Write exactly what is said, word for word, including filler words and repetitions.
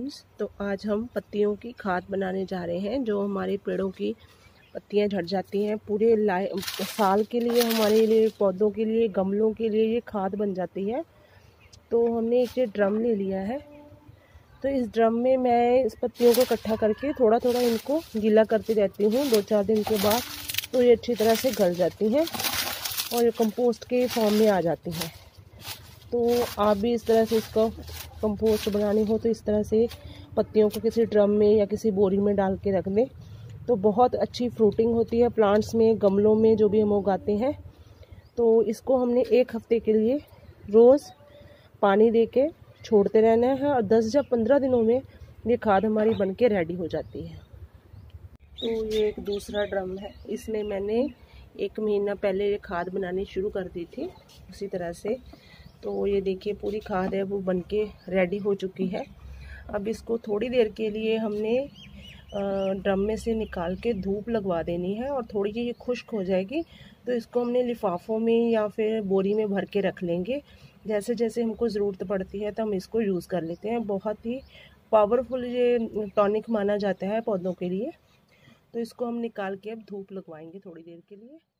Friends, तो आज हम पत्तियों की खाद बनाने जा रहे हैं। जो हमारे पेड़ों की पत्तियां झड़ जाती हैं पूरे लाए साल के लिए, हमारे लिए पौधों के लिए, गमलों के लिए ये खाद बन जाती है। तो हमने एक ये ड्रम ले लिया है। तो इस ड्रम में मैं इस पत्तियों को इकट्ठा करके थोड़ा थोड़ा इनको गीला करती रहती हूँ। दो चार दिन के बाद तो ये अच्छी तरह से गल जाती हैं और ये कंपोस्ट के फॉर्म में आ जाती हैं। तो आप भी इस तरह से इसका कंपोस्ट बनानी हो तो इस तरह से पत्तियों को किसी ड्रम में या किसी बोरी में डाल के रख दें, तो बहुत अच्छी फ्रूटिंग होती है प्लांट्स में, गमलों में जो भी हम उगाते हैं। तो इसको हमने एक हफ्ते के लिए रोज़ पानी दे के छोड़ते रहना है और दस या पंद्रह दिनों में ये खाद हमारी बन के रेडी हो जाती है। तो ये एक दूसरा ड्रम है, इसमें मैंने एक महीना पहले ये खाद बनानी शुरू कर दी थी उसी तरह से। तो ये देखिए पूरी खाद है वो बनके रेडी हो चुकी है। अब इसको थोड़ी देर के लिए हमने ड्रम में से निकाल के धूप लगवा देनी है और थोड़ी ये खुश्क हो जाएगी तो इसको हमने लिफाफों में या फिर बोरी में भर के रख लेंगे। जैसे जैसे हमको ज़रूरत पड़ती है तो हम इसको यूज़ कर लेते हैं। बहुत ही पावरफुल ये टॉनिक माना जाता है पौधों के लिए। तो इसको हम निकाल के अब धूप लगवाएंगे थोड़ी देर के लिए।